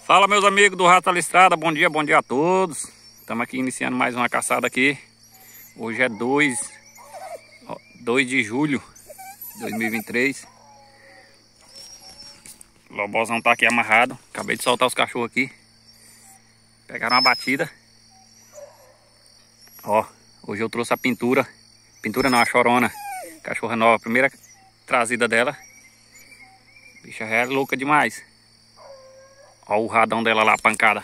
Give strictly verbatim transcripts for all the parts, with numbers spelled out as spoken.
Fala, meus amigos do Rato da Listrada, bom dia, bom dia a todos. Estamos aqui iniciando mais uma caçada aqui. Hoje é dois de julho de dois mil e vinte e três. O lobozão tá aqui amarrado. Acabei de soltar os cachorros aqui. Pegaram uma batida. Ó, hoje eu trouxe a pintura. Pintura não, a chorona. Cachorra nova, primeira trazida dela. Bicha é louca demais. Ó o radão dela lá, a pancada.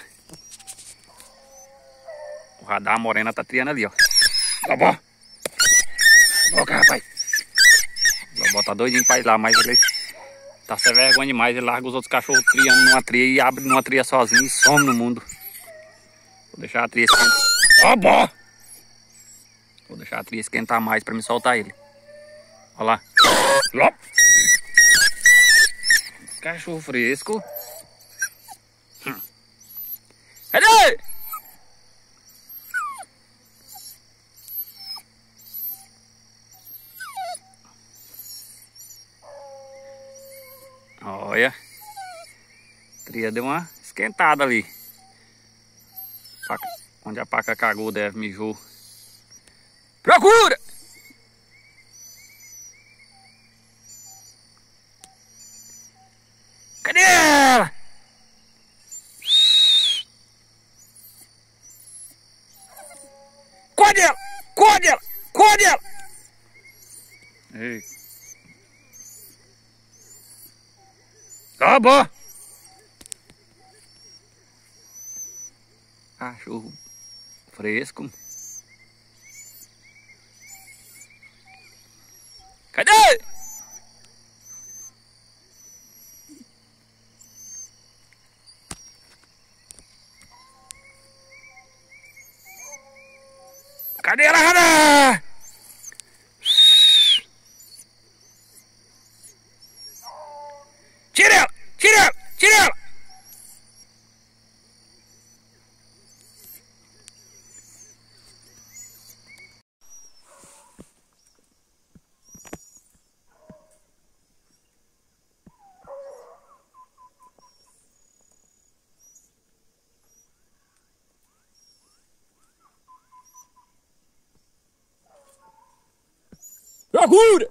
O radar, a morena tá triando ali, ó. Lobó! Boca, rapaz! O Lobó tá doidinho pra ir lá, mas ele tá sem vergonha demais. Ele larga os outros cachorros triando numa tria e abre numa tria sozinho e some no mundo. Vou deixar a tria esquentar. Lobó! Vou deixar a tria esquentar mais pra me soltar ele. Olha lá. Ló! Cachorro fresco. Hum. Cadê? Olha. A tria deu uma esquentada ali. Paca. Onde a paca cagou, deve, mijou. Procura! Cadê ela? Corre ela! Corre ela! Corre ela! Ei. Tá bom! Cachorro fresco. Cadê? Cadê ela, Rana? Tira ela! Tira ela! Tira ela! Procura!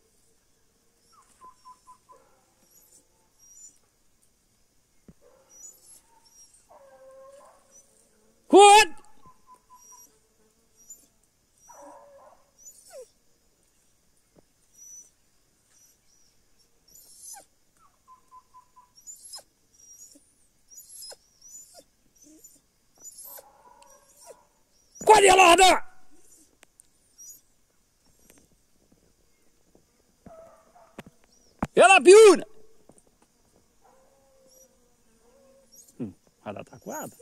What? Cadê ela, Rana? Ela piuna! Hum, Radar tá coado.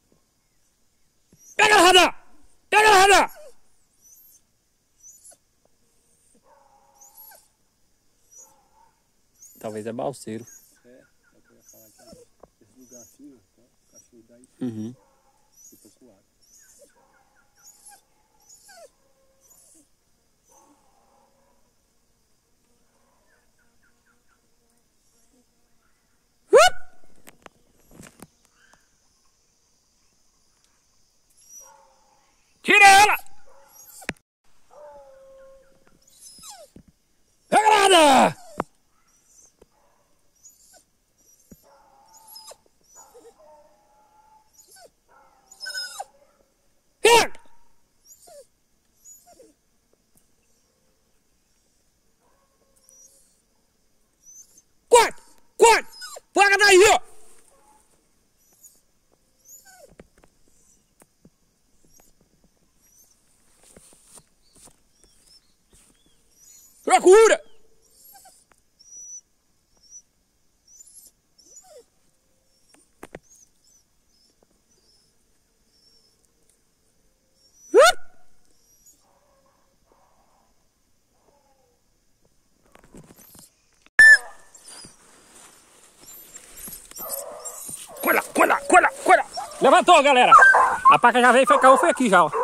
Pega ela, Radar! Pega ela, Radar! Talvez é balseiro. É, é o que eu ia falar aqui. Esse lugar assim, ó, o cachorro daí Uhum. fica coado. Tira ela! Pega ela, Radar! Pega! Corre! Corre! Pega daí, ó! Procura! Cola, cola, cola, cola! Levantou, galera! A paca já veio e foi, caiu, foi aqui já, ó.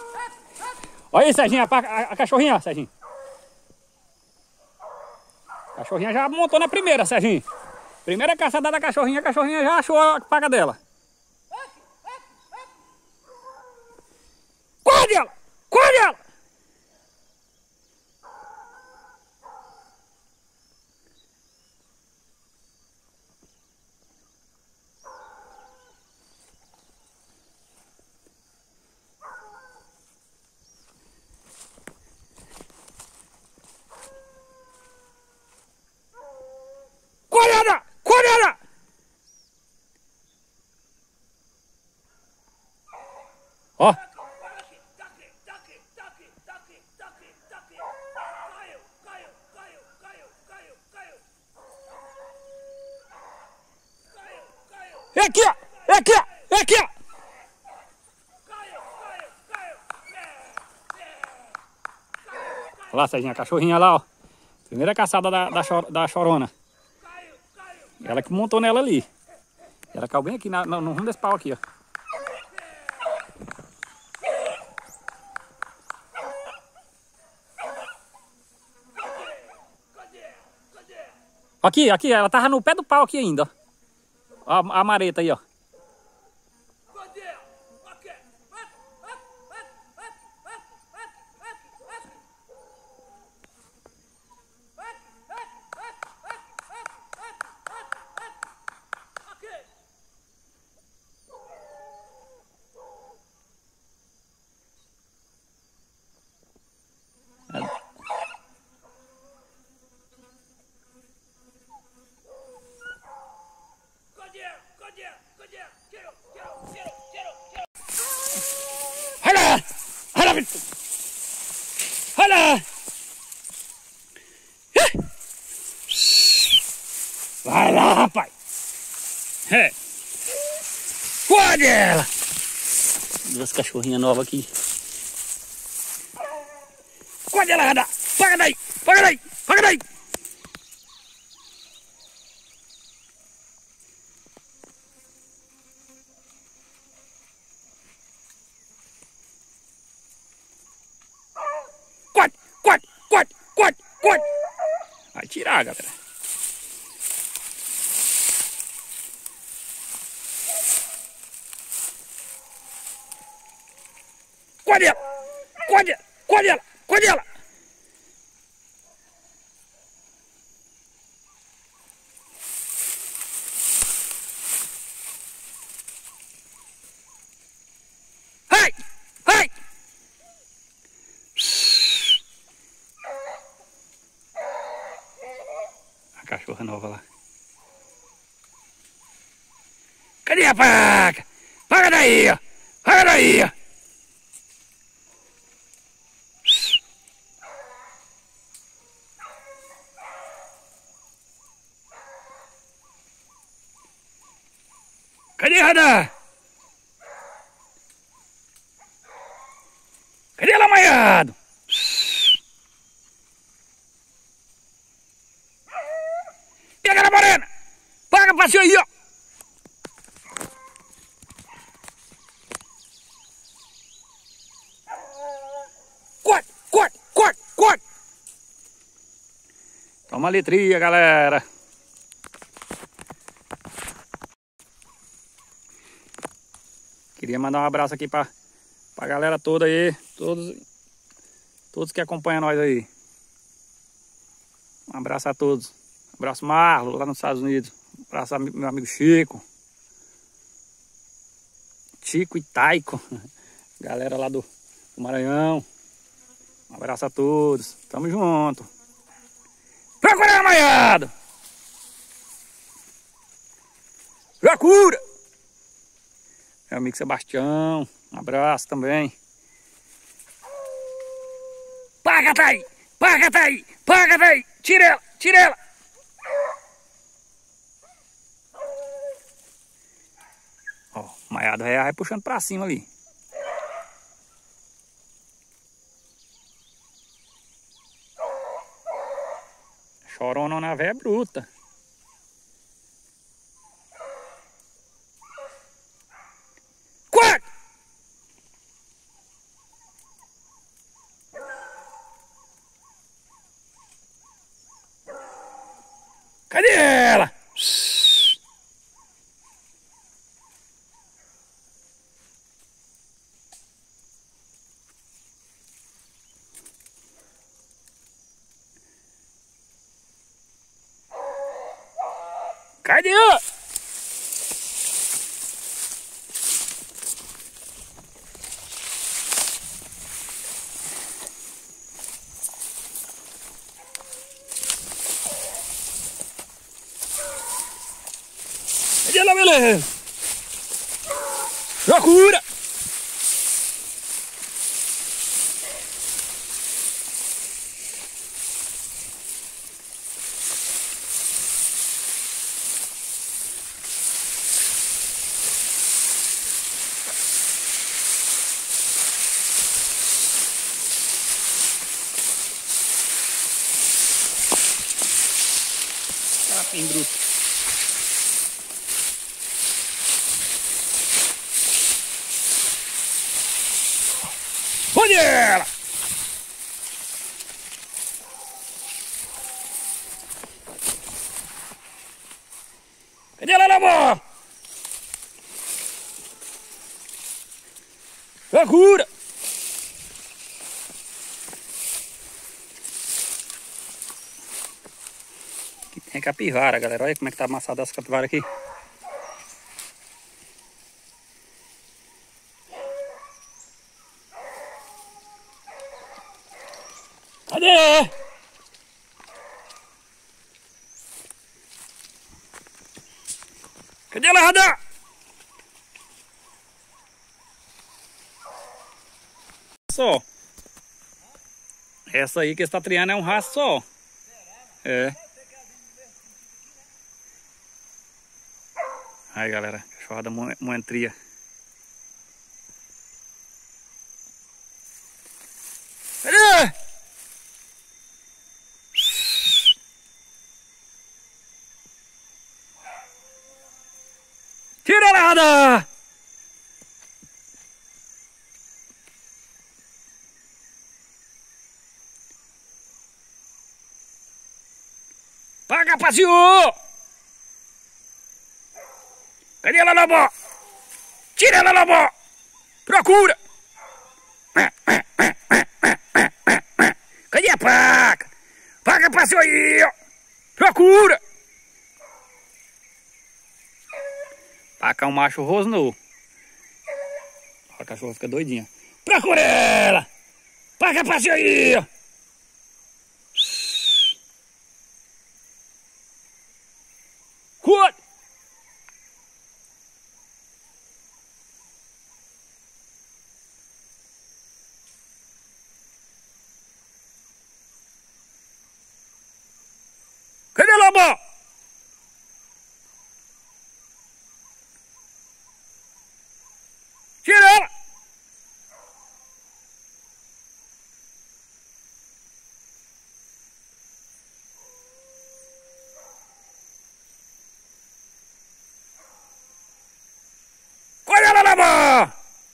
Olha aí, Serginho, a, a, a cachorrinha, ó, Serginho. A cachorrinha já montou na primeira, Serginho. Primeira caçada da cachorrinha, a cachorrinha já achou a paga dela. Corre ela! Corre ela! Corre ela! Corre ela! Ó. É aqui, ó! É aqui, ó! É aqui, ó! Olha lá, Serginho, a cachorrinha lá, ó. Primeira caçada da, da, chor, da chorona. Ela que montou nela ali. Ela caiu bem aqui na, no, no rumo desse pau aqui, ó. Aqui, aqui, ela tava no pé do pau aqui ainda, ó. A, a mareta aí, ó. Olha! Olha! Olha! Vai lá, rapaz! É. Pode ela! Duas cachorrinhas novas aqui. Pode ela, Radar! Paga daí! Paga daí! Paga daí! Corte, corte, corte, corte, corte. Vai tirar, galera. Corte ela, corte ela, corte ela, corte ela. Ai, ai. Cachorra nova lá. Cadê a paga? Paga daí, ó. Paga daí, ó. Cadê a Radar? Cadê ela, maiado? Pega na morena! Paga pra você aí, ó! Corte, corte, corte, corte! Toma letria, galera! Queria mandar um abraço aqui pra, pra galera toda aí, todos, todos que acompanham nós aí. Um abraço a todos. Um abraço Marlon, lá nos Estados Unidos. Um abraço ao meu amigo Chico. Chico e Taico. Galera lá do, do Maranhão. Um abraço a todos. Tamo junto. Procura, maiado! Procura! Meu amigo Sebastião. Um abraço também. Paga, tá aí! Paga, tá aí! Paga, tá aí! Tira ela! Tira ela! Ó, maiada vai, vai puxando pra cima ali. Chorona na véia é bruta. Corre! Cadê ela? Cadê? Cadê ela, beleza? Procura! Capim bruto. Onde é ela? Cadê ela, amor? Procura! Aqui tem capivara, galera. Olha como é que tá amassada essa capivara aqui. Cadê? Cadê ela, Radar? Só. Essa aí que está triando é um rastro só. É. Aí, galera. Cachorrada moentria. Cadê? Tira ela, Radar! Paga, passeou! Cadê ela, Lobó? Tira ela, Lobó! Procura! Cadê a paca? Paca, passeou aí, ó! Procura! Paca é um macho rosnou. A cachorra fica doidinha. Procura ela! Paca, passeou aí, ó! Cuide! Cadê a Lobó? Tira ela! Cadê ela, Lobó?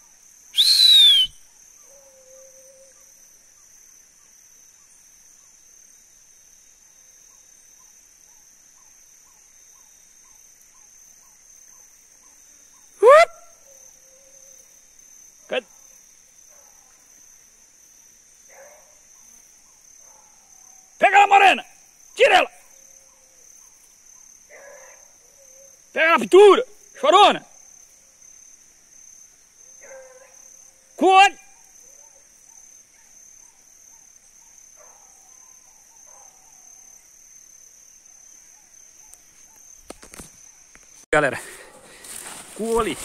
Cadê? Pega ela, morena! Tira ela! Pega ela, pintura! Chorona! Cuide! Galera, colhe.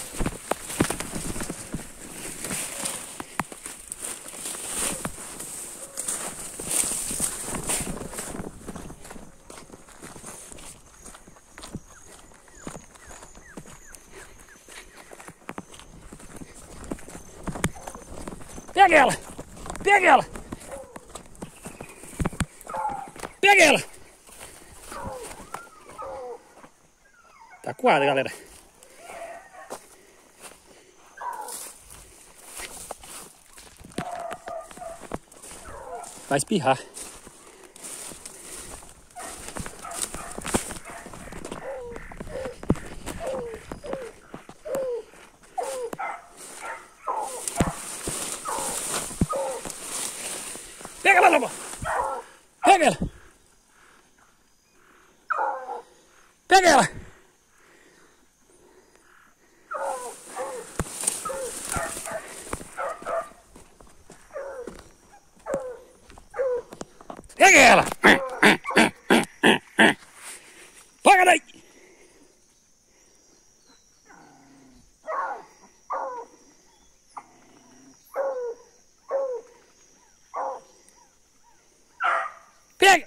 Pega ela! Pega ela! Pega ela! Tá coada, galera. Vai espirrar. Pega ela! Pega ela! Pega daí! Pega!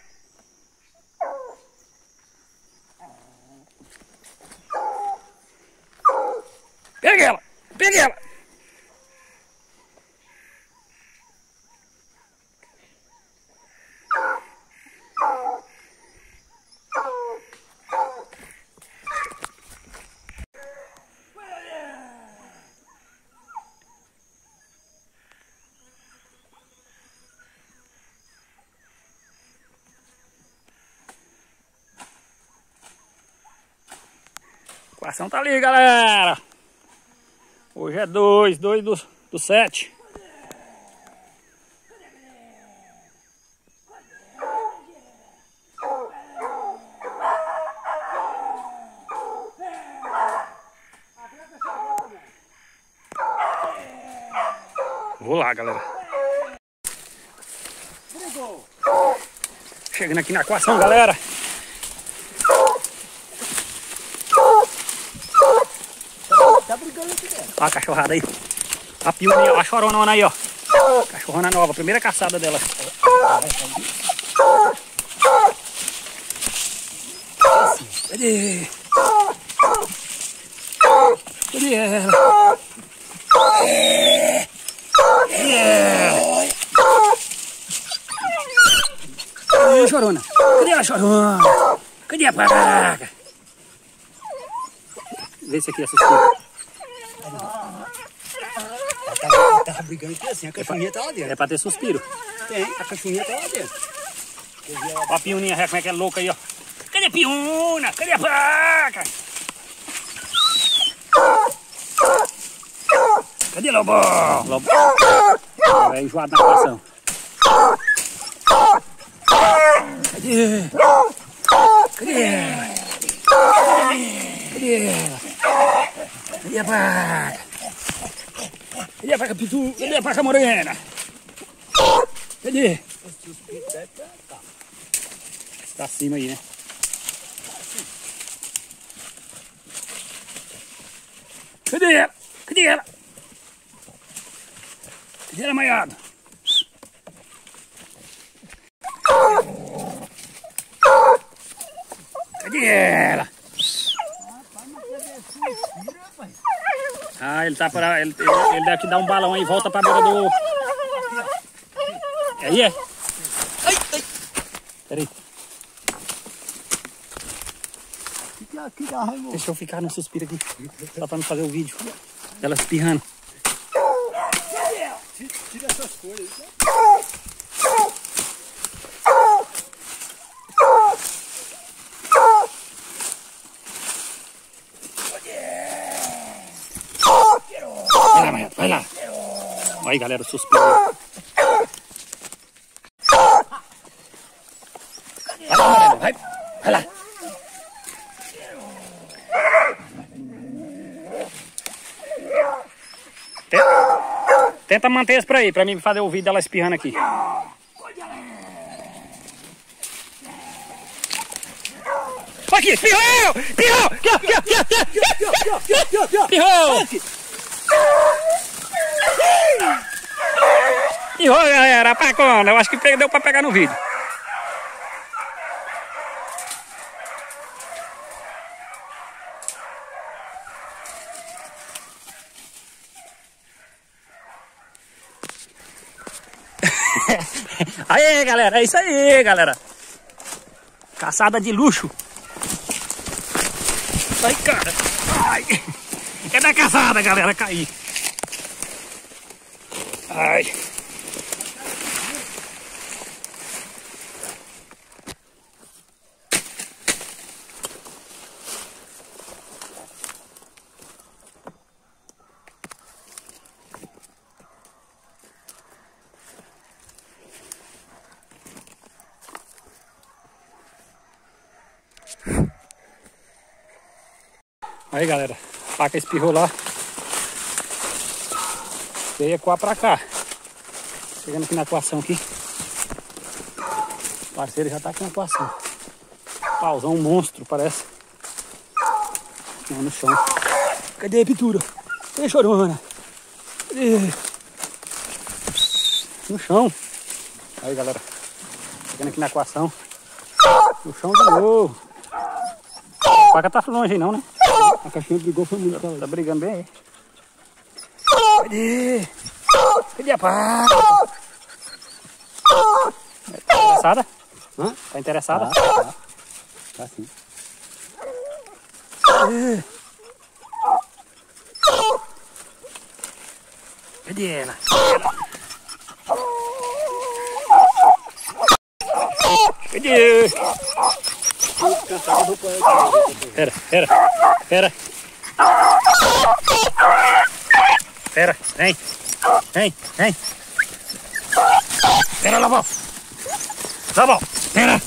Pega ela! Pega ela! A equação tá ali, galera. Hoje é dois, dois do, do sete. Vou lá, galera. Chegando aqui na equação, galera. Tá brigando aqui dentro. Olha a cachorrada aí. A piuninha, a choronona aí, ó. Cachorrona nova, primeira caçada dela. Cadê? Cadê ela? Cadê ela? Cadê a chorona? Cadê a chorona? Cadê a paraca? Vê se aqui é suspiro. Ela tava brigando aqui assim, a cachorrinha tá lá dentro. É pra ter suspiro. Tem, a cachorrinha tá lá dentro. Ó a piuninha, como é que é louca aí, ó. Cadê a piuna? Cadê a vaca? Cadê Lobo? Lobo é enjoado na situação. Cadê? Cadê ela? Cadê ela? Cadê a vaca? Cadê a vaca pitu? Cadê a vaca morena? Cadê? Tá acima aí, né? Cadê ela? Cadê ela? Cadê ela, maiado? Cadê ela? Ah, ele tá para. Ele, ele, ele deve que dar um balão aí e volta pra beira do. Aí é? Ai, ai. Peraí. Deixa eu ficar no suspiro aqui. Só pra não fazer o vídeo. Ela espirrando. Tira essas folhas. Vai lá, Maia, vai lá. Aí, galera, o suspiro. Vai lá, Mariana, vai. Vai lá. Tenta, tenta manter isso pra aí, pra mim fazer o vídeo dela espirrando aqui. Aqui, espirrou! Espirrou! Aqui, aqui, aqui, aqui, aqui, aqui, espirrou! Espirrou, galera, pacona. Eu acho que deu pra pegar no vídeo. Aí, galera, é isso aí, galera. Caçada de luxo. Ai, cara. Ai. É da caçada, galera, caí. Ai. Aí, galera, a faca espirrou lá. Veio ecoar pra cá. Chegando aqui na coação aqui. O parceiro já tá aqui na coação. Pauzão, um monstro, parece. Não, no chão. Cadê a pintura? Cadê a chorona? Cadê? No chão. Aí, galera. Chegando aqui na coação. No chão de novo. A faca tá longe aí não, né? A cachorra brigou, foi muito. Tá, tá brigando bem aí. Cadê? Cadê a faca? Tá interessada? Hã? Tá interessada? Tá, tá. Tá sim. Cadê? Cadê ela? Cadê? Pera, pera, pera. Pera, vem. Vem, vem. Pera, Lobão. Lobão, pera.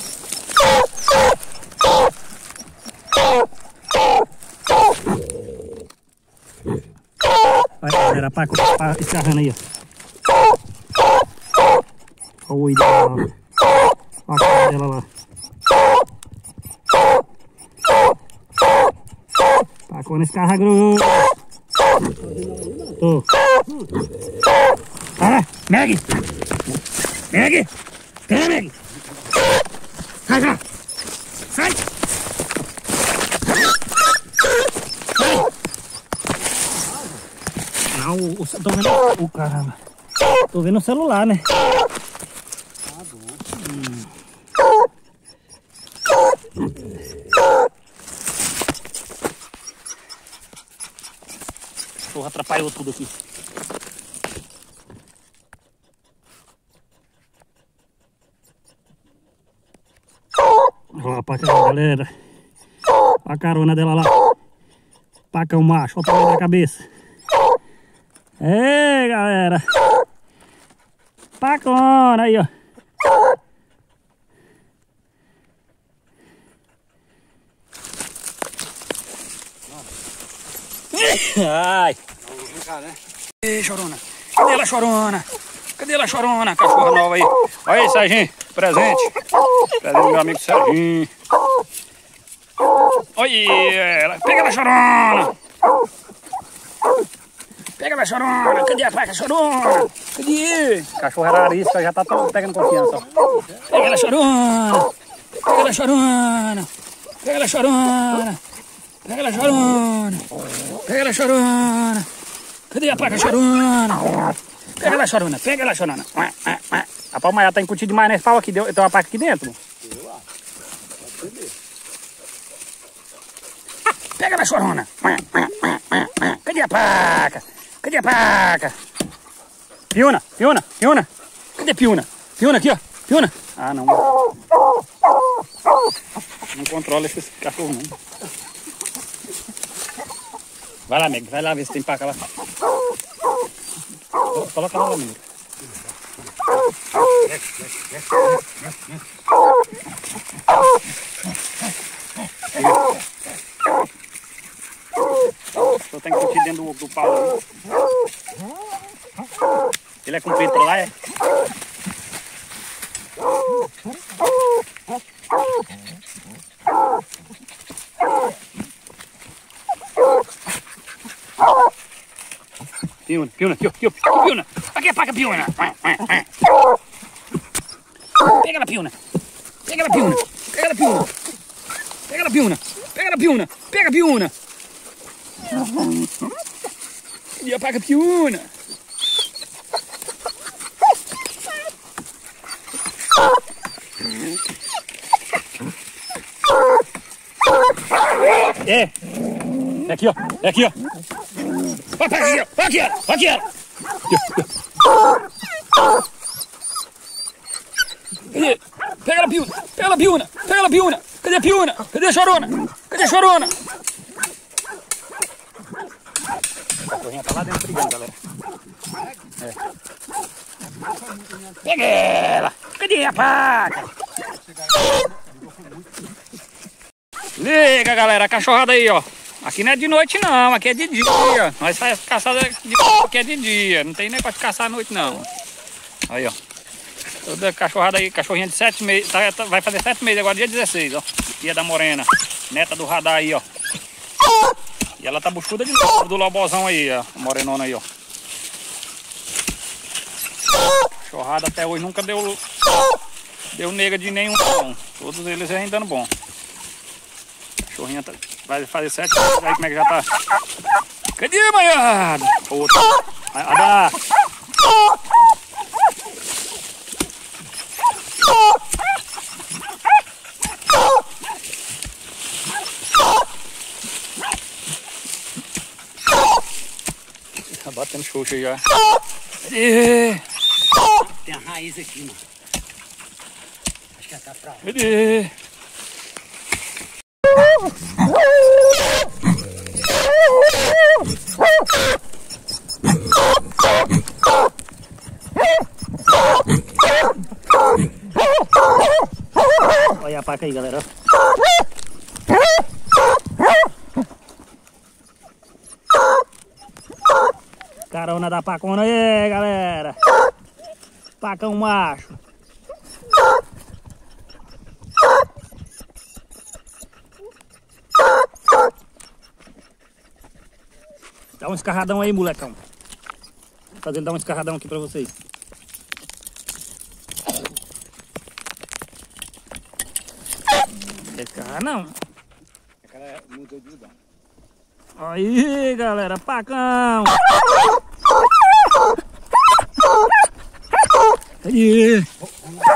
Vai, galera, pá, pá, escarrando aí, ó. Olha o ideal. Olha a cara dela lá. Pacou nesse carro grosso. Tô. Para, Meg! Meg! Pera, Meg! Sai, já! Sai! Não, o, o, tô vendo o caramba. Tô vendo o celular, né? Hum. Porra, atrapalhou tudo aqui. Ó, a paca, galera. Olha a carona dela lá. Pacão macho, olha o tamanho da cabeça. Ei, galera. Pacona aí, ó. Ai. Vem cá, né? Ei, chorona. Cadê ela, chorona? Cadê ela, chorona? Cachorra nova aí. Olha aí, Serginho. Presente. Presente do meu amigo Serginho. Olha ela. Pega ela, chorona. Pega ela, chorona. Cadê a placa, chorona? Cadê? Cachorro era arisca, já tá pegando confiança. Ó. Pega ela, chorona. Pega ela, chorona. Pega ela, chorona. Pega ela, chorona. Pega ela, chorona. Cadê a placa, chorona? Pega ela, chorona. Pega ela, chorona. A palmaiada tá incutida demais nesse pau aqui. Tem uma placa aqui dentro. Eu acho. Pode ser. Pega ela, chorona. Cadê a placa? Cadê a placa? Piuna, Piuna, Piuna. Cadê Piuna? Piuna aqui, ó. Piuna. Ah, não. Não controla esses cachorros, não. Vai lá, Meg. Vai lá ver se tem paca lá. Coloca lá, amigo. Só tem que curtir dentro do, do pau. Ele é comprido pra lá, é? Piuna, Piuna, aqui, aqui, Piuna. Aqui a faca, Piuna. Pega ela, Piuna. Pega ela, Piuna. Pega ela, Piuna. Pega ela, Piuna. Pega ela, Piuna. Pega a Piuna. E a faca, Piuna. É. É aqui, ó. É aqui, ó. Vai, pega aqui, ó. Aqui, ó. Aqui, ó. Cadê? Pega ela, Piuna. Pega ela, Piuna. Pega ela, Piuna. Cadê a Piuna? Cadê a chorona? Cadê a chorona? A corrinha tá lá dentro brigando, galera. É. Pega ela. Cadê a faca? Liga, galera. A cachorrada aí, ó. Aqui não é de noite não, aqui é de dia. Nós fazemos caçada de aqui é de dia. Não tem negócio de caçar à noite não. Aí, ó. Toda cachorrada aí, cachorrinha de sete meses. Tá, tá, vai fazer sete meses agora, dia dezesseis, ó. Tia da Morena. Neta do radar aí, ó. E ela tá buchuda de novo do lobozão aí, ó. A morenona aí, ó. Cachorrada até hoje nunca deu. Deu nega de nenhum não. Todos eles vêm dando bom. Cachorrinha tá, vai fazer sete meses aí, como é que já tá? Cadê, manhada? Outra. Adá. Tá batendo xoxa já. Cadê? Tem a raiz aqui, mano. Acho que ela tá pra lá. Cadê? Olha a paca aí, galera. Carona da pacona aí, galera. Pacão macho. Dá um escarradão aí, molecão. Vou fazer ele dar um escarradão aqui pra vocês. Não quer escarrar não? O cara mudou de lugar. Aí, galera, pacão. Aí.